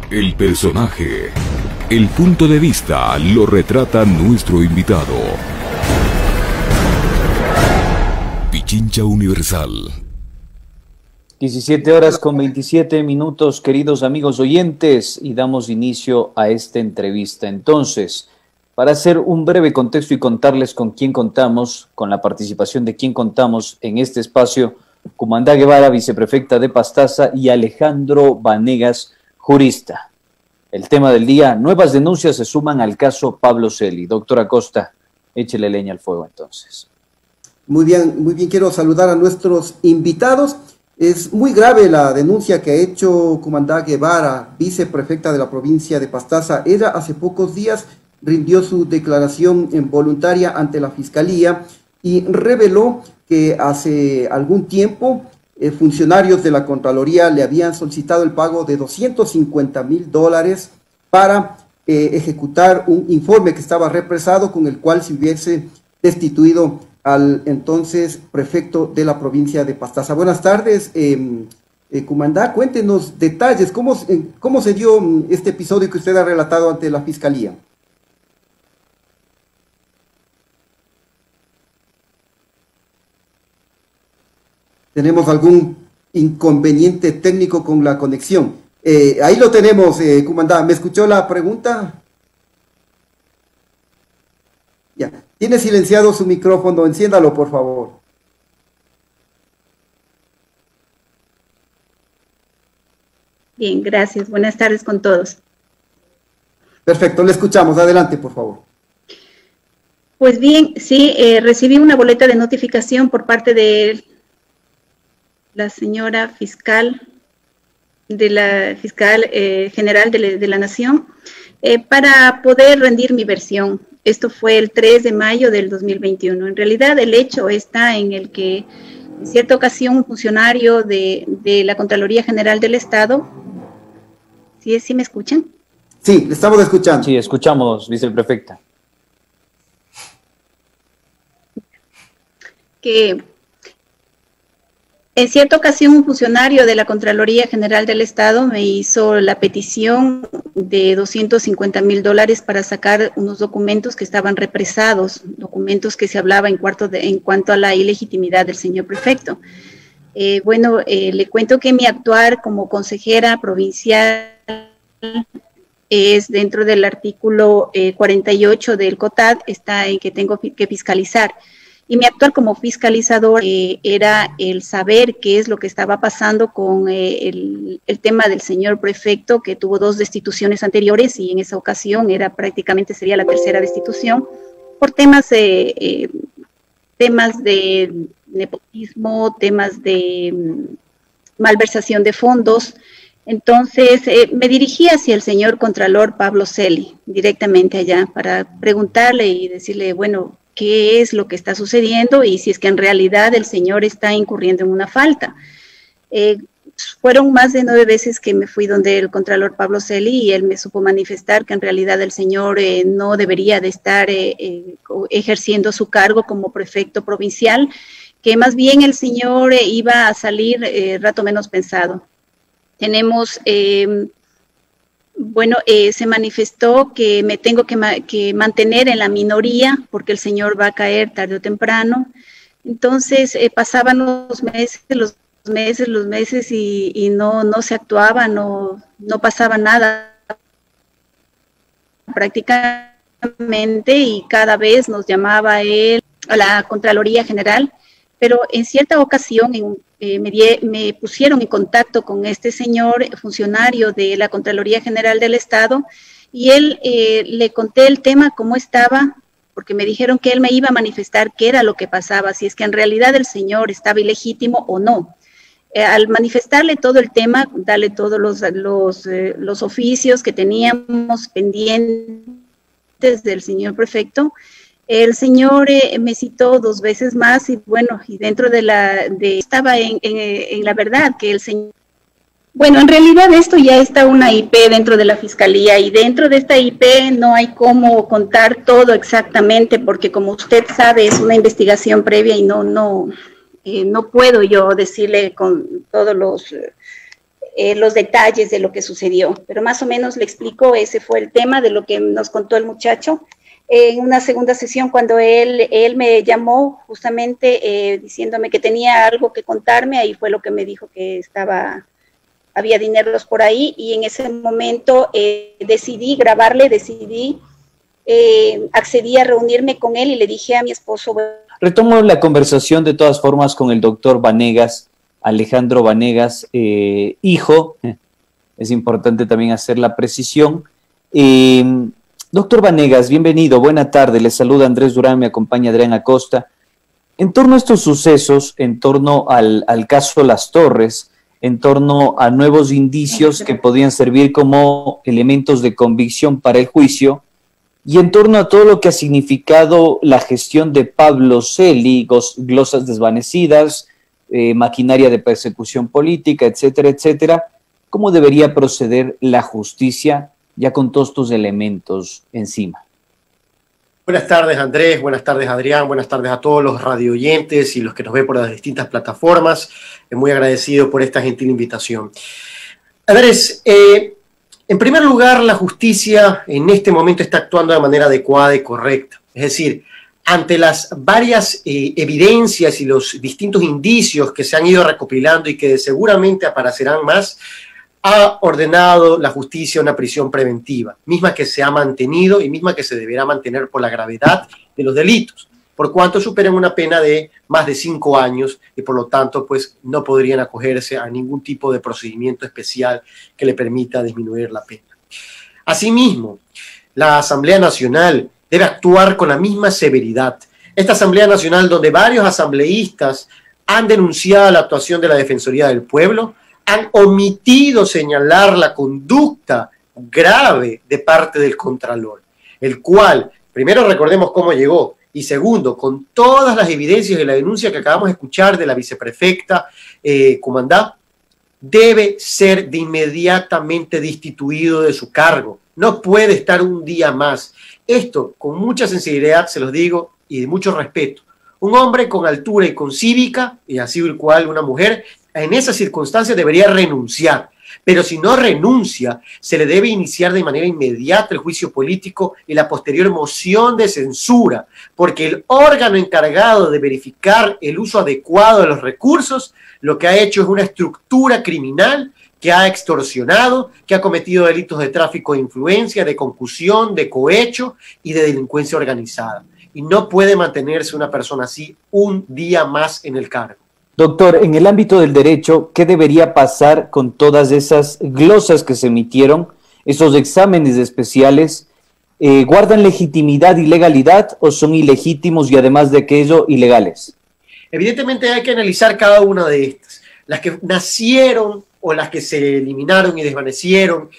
El personaje, el punto de vista lo retrata nuestro invitado. Pichincha Universal. 17 horas con 27 minutos, queridos amigos oyentes, y damos inicio a esta entrevista. Entonces, para hacer un breve contexto y contarles con quién contamos, con la participación de quién contamos en este espacio, Cumandá Guevara, viceprefecta de Pastaza, y Alejandro Vanegas, jurista. El tema del día: nuevas denuncias se suman al caso Pablo Celi. Doctor Acosta, échele leña al fuego entonces. Muy bien, quiero saludar a nuestros invitados. Es muy grave la denuncia que ha hecho Cumandá Guevara, viceprefecta de la provincia de Pastaza. Ella hace pocos días rindió su declaración voluntaria ante la Fiscalía y reveló que hace algún tiempo funcionarios de la Contraloría le habían solicitado el pago de $250,000 para ejecutar un informe que estaba represado, con el cual se hubiese destituido al entonces prefecto de la provincia de Pastaza. Buenas tardes, Cumandá, cuéntenos detalles, cómo se dio este episodio que usted ha relatado ante la Fiscalía. Tenemos algún inconveniente técnico con la conexión. Ahí lo tenemos, Cumandá. ¿Me escuchó la pregunta? Ya. Tiene silenciado su micrófono. Enciéndalo, por favor. Bien, gracias. Buenas tardes con todos. Perfecto, le escuchamos. Adelante, por favor. Pues bien, sí, recibí una boleta de notificación por parte de la señora fiscal, general de la Nación, para poder rendir mi versión. Esto fue el 3 de mayo del 2021. En realidad, el hecho está en el que en cierta ocasión un funcionario de la Contraloría General del Estado, ¿sí me escuchan? Sí, le estamos escuchando. Sí, escuchamos, viceprefecta. Que en cierta ocasión un funcionario de la Contraloría General del Estado me hizo la petición de $250,000 para sacar unos documentos que estaban represados, documentos que se hablaba en cuanto a la ilegitimidad del señor prefecto. Le cuento que mi actuar como consejera provincial es dentro del artículo 48 del COTAD, está en que tengo que fiscalizar. Y mi actuar como fiscalizador era el saber qué es lo que estaba pasando con el tema del señor prefecto, que tuvo 2 destituciones anteriores, y en esa ocasión sería la tercera destitución, por temas de nepotismo, temas de malversación de fondos. Entonces me dirigí hacia el señor Contralor Pablo Celi, directamente allá, para preguntarle y decirle, bueno, qué es lo que está sucediendo y si es que en realidad el señor está incurriendo en una falta. Fueron más de 9 veces que me fui donde el Contralor Pablo Celi, y él me supo manifestar que en realidad el señor no debería de estar ejerciendo su cargo como prefecto provincial, que más bien el señor iba a salir rato menos pensado. Tenemos... se manifestó que me tengo que mantener en la minoría porque el señor va a caer tarde o temprano. Entonces pasaban los meses y no se actuaba, no pasaba nada prácticamente, y cada vez nos llamaba él a la Contraloría General, pero en cierta ocasión me pusieron en contacto con este señor funcionario de la Contraloría General del Estado, y él le conté el tema, cómo estaba, porque me dijeron que él me iba a manifestar qué era lo que pasaba, si es que en realidad el señor estaba ilegítimo o no. Al manifestarle todo el tema, darle todos los oficios que teníamos pendientes del señor prefecto, el señor me citó 2 veces más, y bueno, y dentro estaba en la verdad que el señor... Bueno, en realidad esto ya está una IP dentro de la Fiscalía, y dentro de esta IP no hay cómo contar todo exactamente, porque como usted sabe es una investigación previa y no puedo yo decirle con todos los los detalles de lo que sucedió, pero más o menos le explico, ese fue el tema de lo que nos contó el muchacho. En una segunda sesión, cuando él me llamó justamente diciéndome que tenía algo que contarme, ahí fue lo que me dijo que había dineros por ahí, y en ese momento decidí grabarle, accedí a reunirme con él y le dije a mi esposo. Retomo la conversación de todas formas con el doctor Vanegas, Alejandro Vanegas, hijo, es importante también hacer la precisión. Doctor Vanegas, bienvenido, buena tarde, le saluda Andrés Durán, me acompaña Adrián Acosta. En torno a estos sucesos, en torno al caso Las Torres, en torno a nuevos indicios que podían servir como elementos de convicción para el juicio, y en torno a todo lo que ha significado la gestión de Pablo Celi, glosas desvanecidas, maquinaria de persecución política, etcétera, etcétera, ¿cómo debería proceder la justicia ya con todos estos elementos encima? Buenas tardes, Andrés, buenas tardes, Adrián, buenas tardes a todos los radioyentes y los que nos ven por las distintas plataformas. Muy agradecido por esta gentil invitación. Andrés, en primer lugar, la justicia en este momento está actuando de manera adecuada y correcta. Es decir, ante las varias evidencias y los distintos indicios que se han ido recopilando y que seguramente aparecerán más, ha ordenado la justicia una prisión preventiva, misma que se ha mantenido y misma que se deberá mantener por la gravedad de los delitos, por cuanto superen una pena de más de 5 años y por lo tanto pues no podrían acogerse a ningún tipo de procedimiento especial que le permita disminuir la pena. Asimismo, la Asamblea Nacional debe actuar con la misma severidad. Esta Asamblea Nacional, donde varios asambleístas han denunciado la actuación de la Defensoría del Pueblo, han omitido señalar la conducta grave de parte del Contralor, el cual, primero recordemos cómo llegó, y segundo, con todas las evidencias y la denuncia que acabamos de escuchar de la viceprefecta Cumandá, debe ser de inmediatamente destituido de su cargo. No puede estar un día más. Esto, con mucha sinceridad, se los digo, y de mucho respeto. Un hombre con altura y con cívica, y así igual una mujer, en esas circunstancias debería renunciar. Pero si no renuncia, se le debe iniciar de manera inmediata el juicio político y la posterior moción de censura, porque el órgano encargado de verificar el uso adecuado de los recursos, lo que ha hecho es una estructura criminal que ha extorsionado, que ha cometido delitos de tráfico de influencia, de concusión, de cohecho y de delincuencia organizada. Y no puede mantenerse una persona así un día más en el cargo. Doctor, en el ámbito del derecho, ¿qué debería pasar con todas esas glosas que se emitieron, esos exámenes especiales? ¿Guardan legitimidad y legalidad o son ilegítimos y además de aquello, ilegales? Evidentemente hay que analizar cada una de estas. Las que nacieron o las que se eliminaron y desvanecieron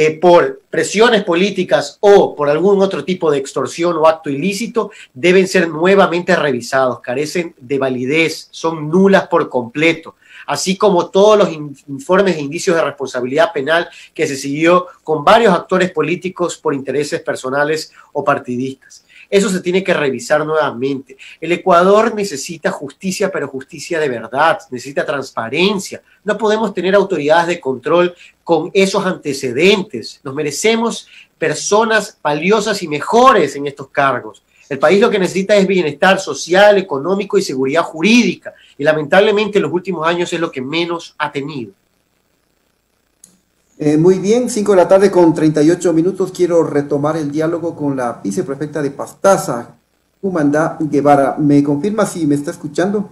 por presiones políticas o por algún otro tipo de extorsión o acto ilícito, deben ser nuevamente revisados, carecen de validez, son nulas por completo, así como todos los informes e indicios de responsabilidad penal que se siguió con varios actores políticos por intereses personales o partidistas. Eso se tiene que revisar nuevamente. El Ecuador necesita justicia, pero justicia de verdad, necesita transparencia. No podemos tener autoridades de control con esos antecedentes. Nos merecemos personas valiosas y mejores en estos cargos. El país lo que necesita es bienestar social, económico y seguridad jurídica. Y lamentablemente en los últimos años es lo que menos ha tenido. Muy bien, 5 de la tarde con 38 minutos. Quiero retomar el diálogo con la viceprefecta de Pastaza, Cumandá Guevara. ¿Me confirma si me está escuchando?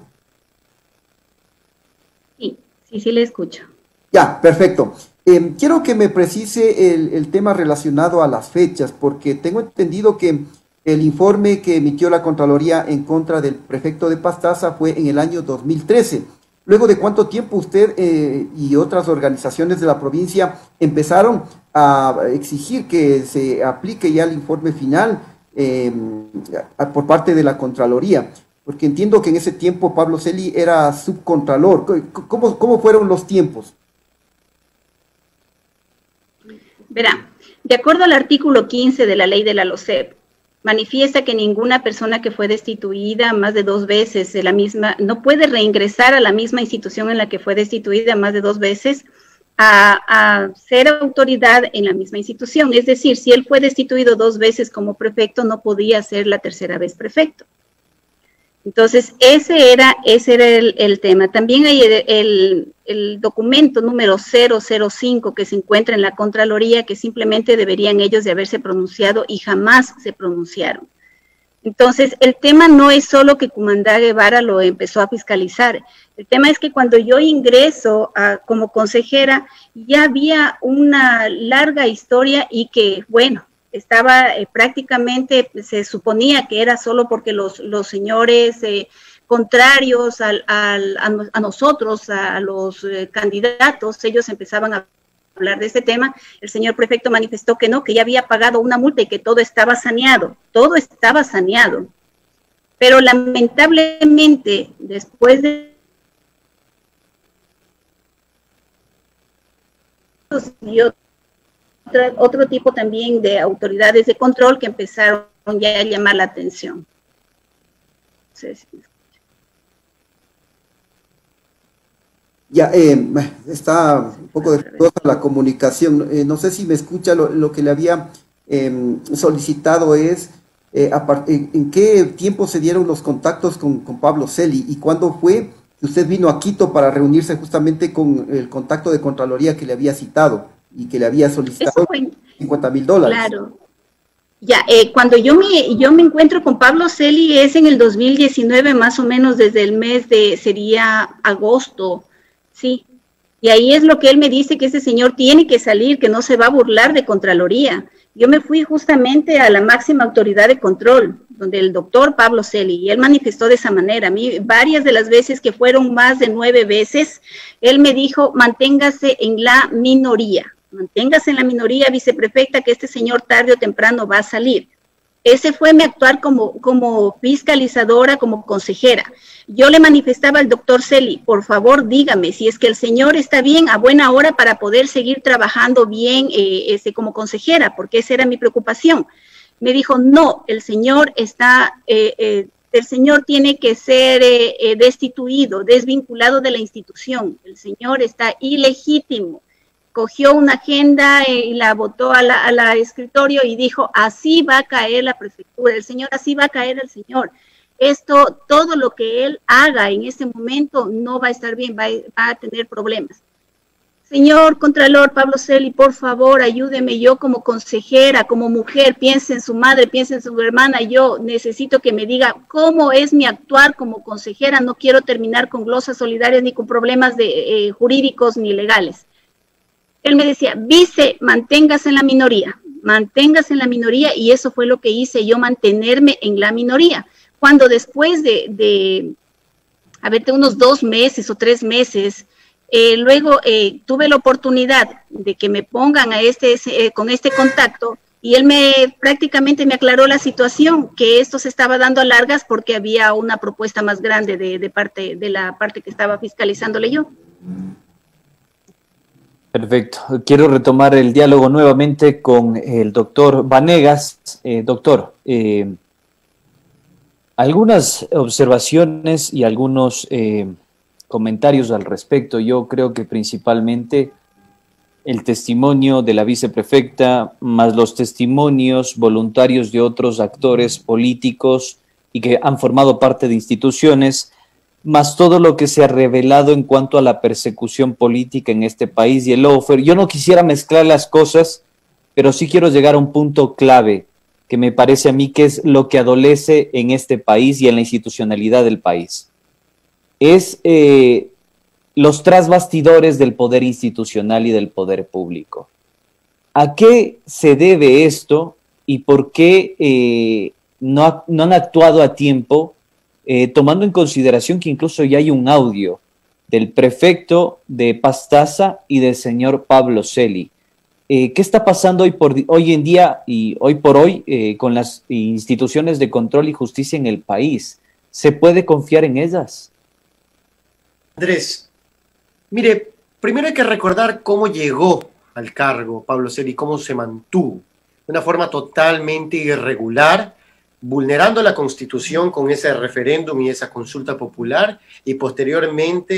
Sí, le escucho. Ya, perfecto. Quiero que me precise el tema relacionado a las fechas, porque tengo entendido que el informe que emitió la Contraloría en contra del prefecto de Pastaza fue en el año 2013. ¿Luego de cuánto tiempo usted y otras organizaciones de la provincia empezaron a exigir que se aplique ya el informe final por parte de la Contraloría? Porque entiendo que en ese tiempo Pablo Celi era subcontralor. ¿Cómo fueron los tiempos? Verá, de acuerdo al artículo 15 de la ley de la LOCEP, manifiesta que ninguna persona que fue destituida más de 2 veces de la misma, no puede reingresar a la misma institución en la que fue destituida más de 2 veces a ser autoridad en la misma institución. Es decir, si él fue destituido 2 veces como prefecto, no podía ser la tercera vez prefecto. Entonces, ese era el tema. También hay el documento número 005 que se encuentra en la Contraloría, que simplemente deberían ellos de haberse pronunciado y jamás se pronunciaron. Entonces, el tema no es solo que Cumandá Guevara lo empezó a fiscalizar. El tema es que cuando yo ingreso como consejera, ya había una larga historia y que, bueno, estaba prácticamente, se suponía que era solo porque los señores contrarios a nosotros, a los candidatos, ellos empezaban a hablar de este tema. El señor prefecto manifestó que no, que ya había pagado una multa y que todo estaba saneado. Pero lamentablemente, después de otro tipo también de autoridades de control que empezaron ya a llamar la atención. Ya, está un poco defectuosa la comunicación. No sé si me escucha. Lo que le había solicitado es en qué tiempo se dieron los contactos con Pablo Celi y cuándo fue que usted vino a Quito para reunirse justamente con el contacto de Contraloría que le había citado y que le había solicitado $50,000. Claro. Ya, cuando yo me encuentro con Pablo Celi es en el 2019, más o menos desde el mes sería agosto, sí. Y ahí es lo que él me dice, que ese señor tiene que salir, que no se va a burlar de Contraloría. Yo me fui justamente a la máxima autoridad de control, donde el doctor Pablo Celi, y él manifestó de esa manera. A mí, varias de las veces, que fueron más de 9 veces, él me dijo, manténgase en la minoría, viceprefecta, que este señor tarde o temprano va a salir. Ese fue mi actuar como fiscalizadora, como consejera. Yo le manifestaba al doctor Celi, por favor, dígame si es que el señor está bien a buena hora para poder seguir trabajando bien como consejera, porque esa era mi preocupación. Me dijo, no, el señor tiene que ser destituido, desvinculado de la institución. El señor está ilegítimo. Cogió una agenda y la botó a la escritorio y dijo, así va a caer la prefectura, el señor, así va a caer el señor. Esto, todo lo que él haga en este momento no va a estar bien, va a tener problemas. Señor Contralor Pablo Celi, por favor, ayúdeme, yo como consejera, como mujer, piense en su madre, piense en su hermana, yo necesito que me diga cómo es mi actuar como consejera, no quiero terminar con glosas solidarias ni con problemas jurídicos ni legales. Él me decía, vice, manténgase en la minoría, y eso fue lo que hice yo, mantenerme en la minoría. Cuando después de unos 2 meses o 3 meses, luego tuve la oportunidad de que me pongan con este contacto, y él prácticamente me aclaró la situación, que esto se estaba dando a largas porque había una propuesta más grande de la parte que estaba fiscalizándole yo. Perfecto. Quiero retomar el diálogo nuevamente con el doctor Vanegas. Doctor, algunas observaciones y algunos comentarios al respecto. Yo creo que principalmente el testimonio de la viceprefecta, más los testimonios voluntarios de otros actores políticos y que han formado parte de instituciones, más todo lo que se ha revelado en cuanto a la persecución política en este país y el lawfare. Yo no quisiera mezclar las cosas, pero sí quiero llegar a un punto clave que me parece a mí que es lo que adolece en este país y en la institucionalidad del país. Es los trasbastidores del poder institucional y del poder público. ¿A qué se debe esto y por qué no han actuado a tiempo? Tomando en consideración que incluso ya hay un audio del prefecto de Pastaza y del señor Pablo Celi. ¿Qué está pasando hoy en día y hoy por hoy con las instituciones de control y justicia en el país? ¿Se puede confiar en ellas? Andrés, mire, primero hay que recordar cómo llegó al cargo Pablo Celi, cómo se mantuvo de una forma totalmente irregular, vulnerando la Constitución con ese referéndum y esa consulta popular, y posteriormente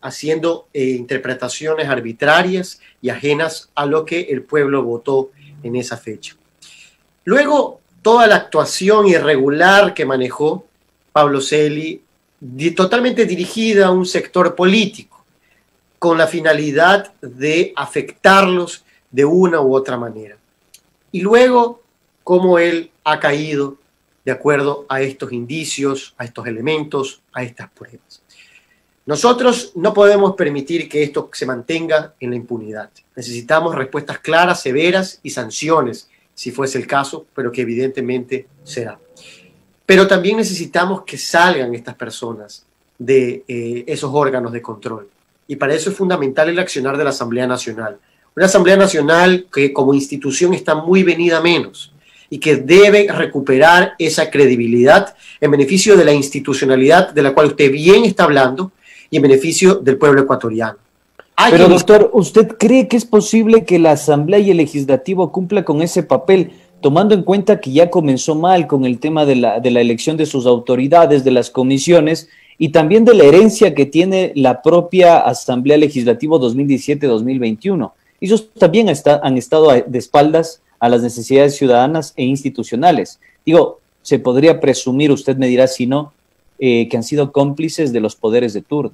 haciendo interpretaciones arbitrarias y ajenas a lo que el pueblo votó en esa fecha. Luego, toda la actuación irregular que manejó Pablo Celi, totalmente dirigida a un sector político, con la finalidad de afectarlos de una u otra manera. Y luego, cómo él ha caído de acuerdo a estos indicios, a estos elementos, a estas pruebas. Nosotros no podemos permitir que esto se mantenga en la impunidad. Necesitamos respuestas claras, severas y sanciones, si fuese el caso, pero que evidentemente será. Pero también necesitamos que salgan estas personas de esos órganos de control. Y para eso es fundamental el accionar de la Asamblea Nacional. Una Asamblea Nacional que como institución está muy venida menos y que debe recuperar esa credibilidad en beneficio de la institucionalidad de la cual usted bien está hablando y en beneficio del pueblo ecuatoriano. Pero doctor, ¿usted cree que es posible que la Asamblea y el Legislativo cumpla con ese papel, tomando en cuenta que ya comenzó mal con el tema de la elección de sus autoridades, de las comisiones, y también de la herencia que tiene la propia Asamblea Legislativa 2017-2021? Ellos también han estado de espaldas a las necesidades ciudadanas e institucionales. Digo, se podría presumir, usted me dirá si no, que han sido cómplices de los poderes de turno.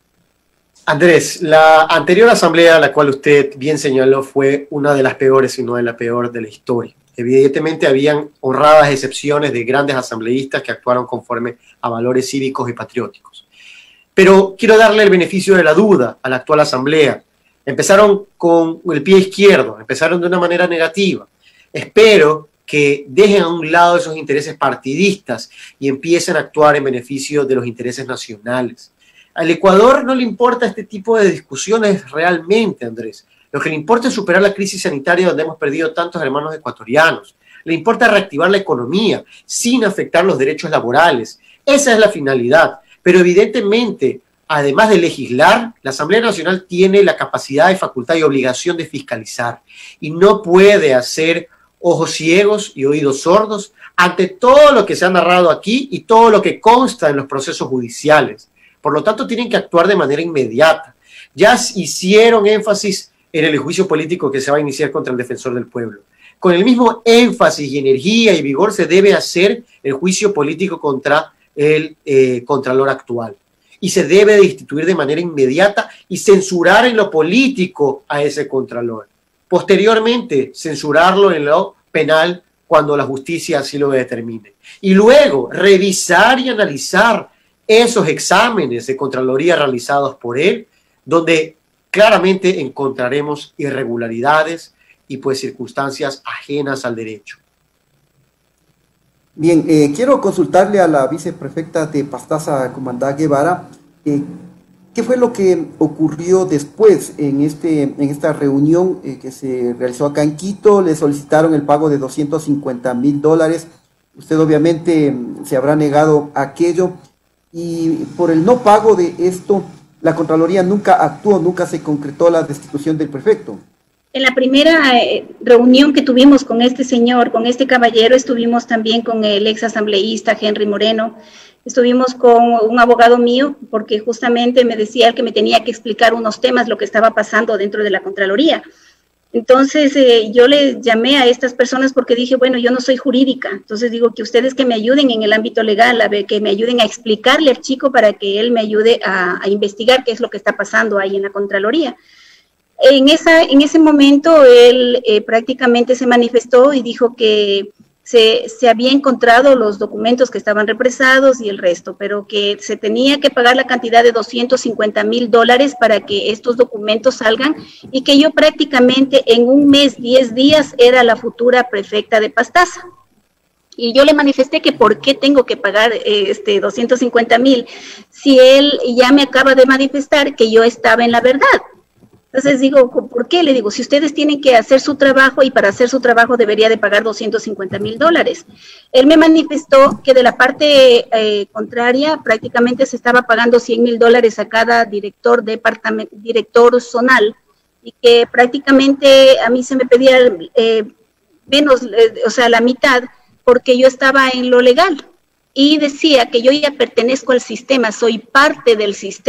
Andrés, la anterior asamblea, la cual usted bien señaló, fue una de las peores, si no de la peor de la historia. Evidentemente habían honradas excepciones de grandes asambleístas que actuaron conforme a valores cívicos y patrióticos. Pero quiero darle el beneficio de la duda a la actual asamblea. Empezaron con el pie izquierdo, empezaron de una manera negativa. Espero que dejen a un lado esos intereses partidistas y empiecen a actuar en beneficio de los intereses nacionales. Al Ecuador no le importa este tipo de discusiones realmente, Andrés. Lo que le importa es superar la crisis sanitaria donde hemos perdido tantos hermanos ecuatorianos. Le importa reactivar la economía sin afectar los derechos laborales. Esa es la finalidad. Pero evidentemente, además de legislar, la Asamblea Nacional tiene la capacidad y facultad y obligación de fiscalizar. Y no puede hacer ojos ciegos y oídos sordos ante todo lo que se ha narrado aquí y todo lo que consta en los procesos judiciales. Por lo tanto, tienen que actuar de manera inmediata. Ya hicieron énfasis en el juicio político que se va a iniciar contra el defensor del pueblo. Con el mismo énfasis y energía y vigor se debe hacer el juicio político contra el contralor actual. Y se debe de instituir de manera inmediata y censurar en lo político a ese contralor. Posteriormente, censurarlo en lo penal cuando la justicia así lo determine. Y luego, revisar y analizar esos exámenes de Contraloría realizados por él, donde claramente encontraremos irregularidades y pues circunstancias ajenas al derecho. Bien, quiero consultarle a la viceprefecta de Pastaza, Comandá Guevara, ¿qué fue lo que ocurrió después en esta reunión que se realizó acá en Quito? Le solicitaron el pago de $250,000. Usted obviamente se habrá negado a aquello. Y por el no pago de esto, la Contraloría nunca actuó, nunca se concretó la destitución del prefecto. En la primera reunión que tuvimos con este señor, con este caballero, estuvimos también con el ex asambleísta Henry Moreno, estuvimos con un abogado mío, porque justamente me decía él que me tenía que explicar unos temas, lo que estaba pasando dentro de la Contraloría. Entonces yo le llamé a estas personas porque dije, bueno, yo no soy jurídica, entonces digo que ustedes que me ayuden en el ámbito legal, que me ayuden a explicarle al chico para que él me ayude a investigar qué es lo que está pasando ahí en la Contraloría. En ese momento él prácticamente se manifestó y dijo que se había encontrado los documentos que estaban represados y el resto, pero que se tenía que pagar la cantidad de $250,000 para que estos documentos salgan y que yo prácticamente en un mes, 10 días, era la futura prefecta de Pastaza. Y yo le manifesté que por qué tengo que pagar 250,000 si él ya me acaba de manifestar que yo estaba en la verdad. Entonces digo, ¿por qué? Le digo, si ustedes tienen que hacer su trabajo y para hacer su trabajo debería de pagar $250,000. Él me manifestó que de la parte contraria prácticamente se estaba pagando $100,000 a cada director zonal y que prácticamente a mí se me pedía menos, o sea, la mitad, porque yo estaba en lo legal. Y decía que yo ya pertenezco al sistema, soy parte del sistema.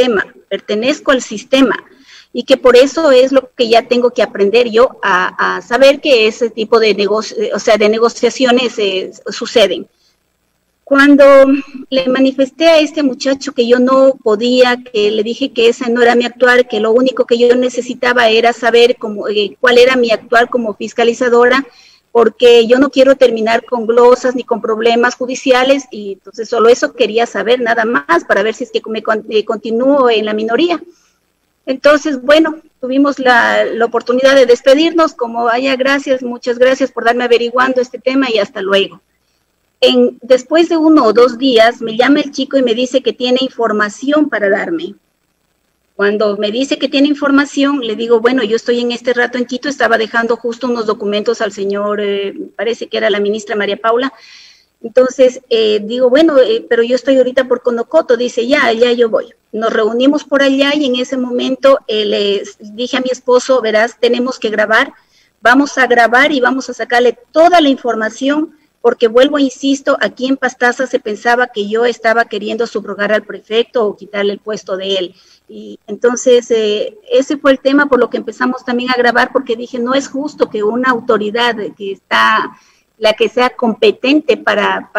pertenezco al sistema y que por eso es lo que ya tengo que aprender yo a saber que ese tipo de negociaciones suceden. Cuando le manifesté a este muchacho que yo no podía, que le dije que ese no era mi actuar, que lo único que yo necesitaba era saber cuál era mi actuar como fiscalizadora, porque yo no quiero terminar con glosas ni con problemas judiciales, y entonces solo eso quería saber, nada más, para ver si es que me continúo en la minoría. Entonces, bueno, tuvimos la oportunidad de despedirnos, como vaya, gracias, muchas gracias por darme averiguando este tema y hasta luego. Después de 1 o 2 días me llama el chico y me dice que tiene información para darme. Cuando me dice que tiene información, le digo, bueno, yo estoy en este rato en Quito, estaba dejando justo unos documentos al señor, parece que era la ministra María Paula. Entonces, digo, bueno, pero yo estoy ahorita por Conocoto. Dice, ya yo voy. Nos reunimos por allá y en ese momento le dije a mi esposo, verás, tenemos que grabar, vamos a grabar y vamos a sacarle toda la información, porque vuelvo, insisto, aquí en Pastaza se pensaba que yo estaba queriendo subrogar al prefecto o quitarle el puesto de él. Y entonces ese fue el tema por lo que empezamos también a grabar, porque dije, no es justo que una autoridad que está, la que sea competente para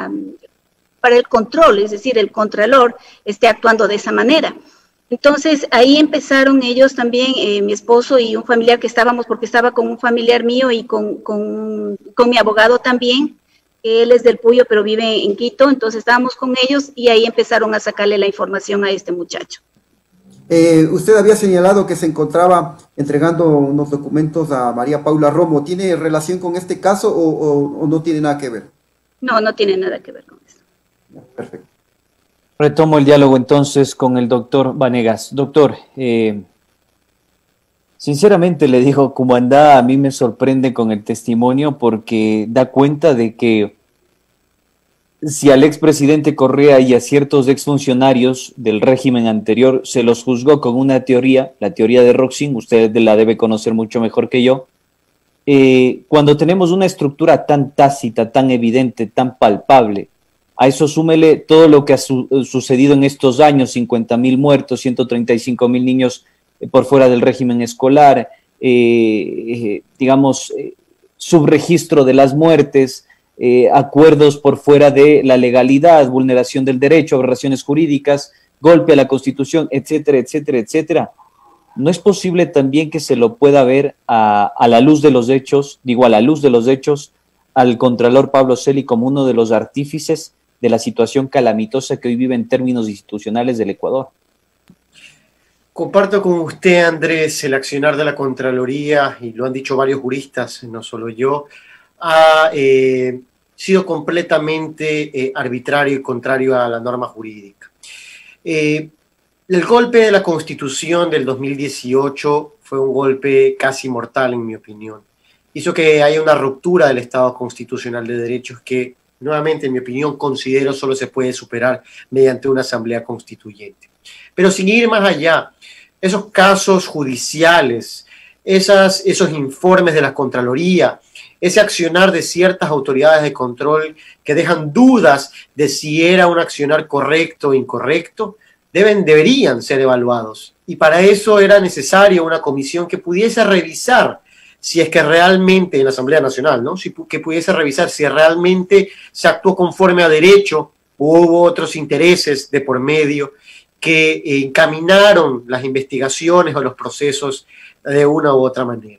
el control, es decir, el contralor, esté actuando de esa manera. Entonces ahí empezaron ellos también, mi esposo y un familiar que estábamos, porque estaba con un familiar mío y con mi abogado también, él es del Puyo pero vive en Quito, entonces estábamos con ellos y ahí empezaron a sacarle la información a este muchacho. Usted había señalado que se encontraba entregando unos documentos a María Paula Romo. ¿Tiene relación con este caso o no tiene nada que ver? No tiene nada que ver con eso. Perfecto. Retomo el diálogo entonces con el doctor Vanegas. Doctor, sinceramente le digo, Cumandá a mí me sorprende con el testimonio porque da cuenta de que si al expresidente Correa y a ciertos exfuncionarios del régimen anterior se los juzgó con una teoría, la teoría de Roxin, usted la debe conocer mucho mejor que yo, cuando tenemos una estructura tan tácita, tan evidente, tan palpable, a eso súmele todo lo que ha sucedido en estos años, 50.000 muertos, 135.000 niños por fuera del régimen escolar, subregistro de las muertes, acuerdos por fuera de la legalidad, vulneración del derecho, aberraciones jurídicas, golpe a la Constitución, etcétera, etcétera, etcétera. ¿No es posible también que se lo pueda ver a la luz de los hechos, al Contralor Pablo Celi como uno de los artífices de la situación calamitosa que hoy vive en términos institucionales del Ecuador? Comparto con usted, Andrés, el accionar de la Contraloría, y lo han dicho varios juristas, no solo yo, ha sido completamente arbitrario y contrario a la norma jurídica. El golpe de la Constitución del 2018 fue un golpe casi mortal, en mi opinión. Hizo que haya una ruptura del Estado constitucional de derechos que, nuevamente, en mi opinión, considero solo se puede superar mediante una asamblea constituyente. Pero sin ir más allá, esos casos judiciales, esos informes de la Contraloría, ese accionar de ciertas autoridades de control que dejan dudas de si era un accionar correcto o incorrecto, deberían ser evaluados. Y para eso era necesaria una comisión que pudiese revisar si es que realmente, en la Asamblea Nacional, ¿no? Que pudiese revisar si realmente se actuó conforme a derecho o hubo otros intereses de por medio que encaminaron las investigaciones o los procesos de una u otra manera.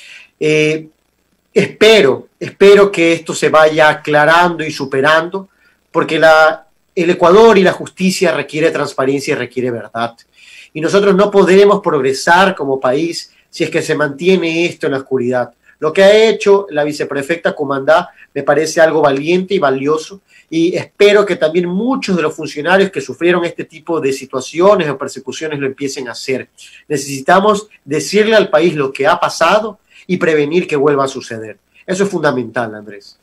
Espero que esto se vaya aclarando y superando, porque el Ecuador y la justicia requiere transparencia y requiere verdad. Y nosotros no podremos progresar como país si es que se mantiene esto en la oscuridad. Lo que ha hecho la viceprefecta Cumandá me parece algo valiente y valioso, y espero que también muchos de los funcionarios que sufrieron este tipo de situaciones o persecuciones lo empiecen a hacer. Necesitamos decirle al país lo que ha pasado y prevenir que vuelva a suceder. Eso es fundamental, Andrés.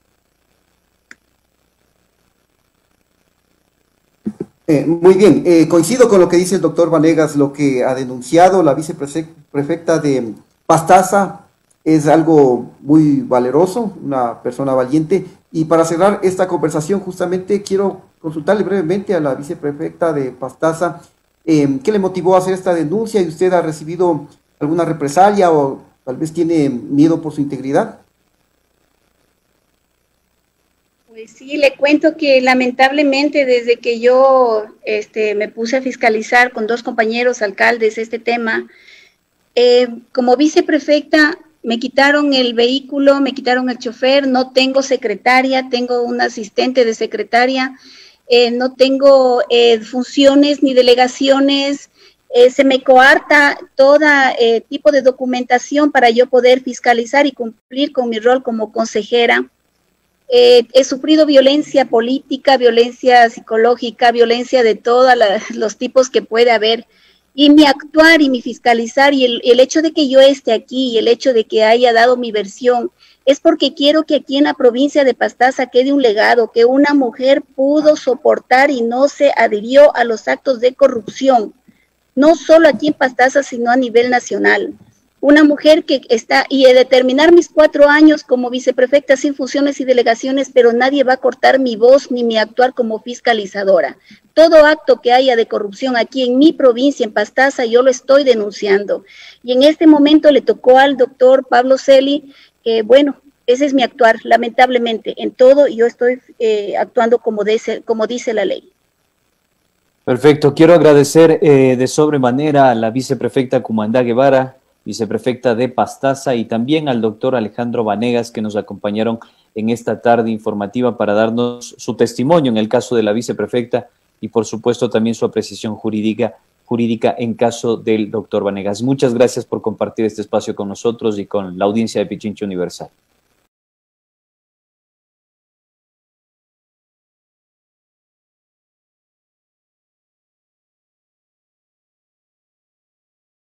Muy bien, coincido con lo que dice el doctor Vanegas. Lo que ha denunciado la viceprefecta de Pastaza es algo muy valeroso, una persona valiente. Y para cerrar esta conversación, justamente quiero consultarle brevemente a la viceprefecta de Pastaza ¿Qué le motivó a hacer esta denuncia? ¿Y usted ha recibido alguna represalia o tal vez tiene miedo por su integridad? Pues sí, le cuento que lamentablemente desde que yo me puse a fiscalizar con 2 compañeros alcaldes este tema, como viceprefecta me quitaron el vehículo, me quitaron el chofer, no tengo secretaria, tengo un asistente de secretaria, no tengo funciones ni delegaciones, se me coarta todo tipo de documentación para yo poder fiscalizar y cumplir con mi rol como consejera. He sufrido violencia política, violencia psicológica, violencia de todos los tipos que puede haber. Y mi actuar y mi fiscalizar y el hecho de que yo esté aquí y el hecho de que haya dado mi versión es porque quiero que aquí en la provincia de Pastaza quede un legado, que una mujer pudo soportar y no se adhirió a los actos de corrupción, no solo aquí en Pastaza, sino a nivel nacional. Una mujer que está, y de terminar mis 4 años como viceprefecta sin funciones y delegaciones, pero nadie va a cortar mi voz ni mi actuar como fiscalizadora. Todo acto que haya de corrupción aquí en mi provincia, en Pastaza, yo lo estoy denunciando. Y en este momento le tocó al doctor Pablo Celi, que bueno, ese es mi actuar, lamentablemente. En todo yo estoy actuando como dice la ley. Perfecto. Quiero agradecer de sobremanera a la viceprefecta Cumandá Guevara, viceprefecta de Pastaza, y también al doctor Alejandro Vanegas, que nos acompañaron en esta tarde informativa para darnos su testimonio en el caso de la viceprefecta y, por supuesto, también su apreciación jurídica en caso del doctor Vanegas. Muchas gracias por compartir este espacio con nosotros y con la audiencia de Pichincha Universal.